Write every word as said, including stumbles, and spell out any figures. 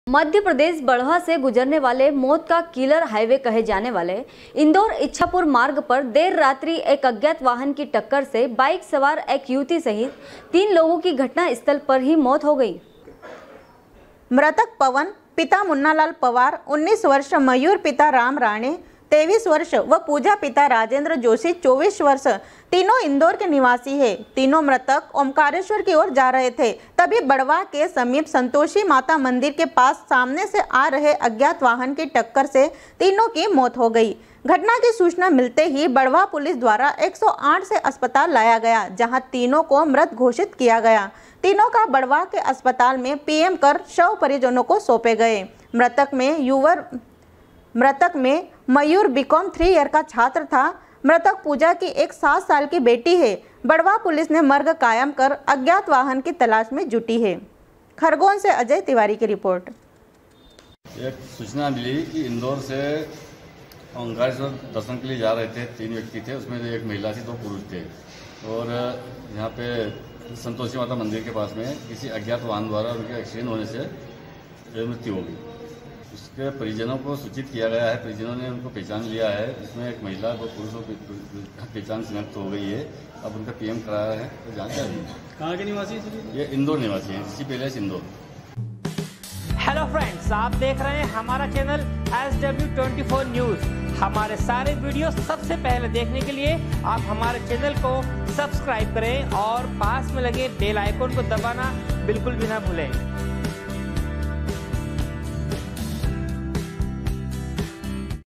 मध्य प्रदेश बड़वा से गुजरने वाले मौत का किलर हाईवे कहे जाने वाले इंदौर इच्छापुर मार्ग पर देर रात्रि एक अज्ञात वाहन की टक्कर से बाइक सवार एक युवती सहित तीन लोगों की घटना स्थल पर ही मौत हो गई। मृतक पवन पिता मुन्नालाल पवार उन्नीस वर्ष, मयूर पिता राम राणे तेईस वर्ष व पूजा पिता राजेंद्र जोशी चौबीस वर्ष तीनों इंदौर के निवासी है। तीनों मृतक ओमकारेश्वर की ओर जा रहे थे, तभी बड़वा के समीप संतोषी माता मंदिर के पास सामने से आ रहे अज्ञात वाहन की टक्कर से तीनों की मौत हो गई। घटना की सूचना मिलते ही बड़वा पुलिस द्वारा एक सौ आठ से अस्पताल लाया गया, जहां तीनों को मृत घोषित किया गया। तीनों का बड़वा के अस्पताल में पीएम कर शव परिजनों को सौंपे गए। मृतक में युवर मृतक में मयूर बीकॉम थ्री ईयर का छात्र था। मृतक पूजा की एक सात साल की बेटी है। बड़वा पुलिस ने मर्ग कायम कर अज्ञात वाहन की तलाश में जुटी है। खरगोन से अजय तिवारी की रिपोर्ट। एक सूचना मिली कि इंदौर से ओंकारेश्वर दर्शन के लिए जा रहे थे, तीन व्यक्ति थे, उसमें एक महिला थी, दो पुरुष थे और यहाँ पे संतोषी माता मंदिर के पास में किसी अज्ञात वाहन द्वारा उनके एक्सीडेंट होने से मृत्यु हो गई। उसके परिजनों को सूचित किया गया है, परिजनों ने उनको पहचान लिया है। इसमें एक महिला दो पुरुषों की पहचान शिनाख्त हो गई है। अब उनका पीएम कराया है तो जांच जारी है। कहाँ के निवासी? ये इंदौर निवासी हैं, इसी पहले इंदौर। हेलो फ्रेंड्स, आप देख रहे हैं हमारा channel S W twenty four news. हमारे सारे वीडियो सबसे पहले देखने के लिए आप हमारे चैनल को सब्सक्राइब करें और पास में लगे बेल आइकन को दबाना बिल्कुल भी ना भूलें।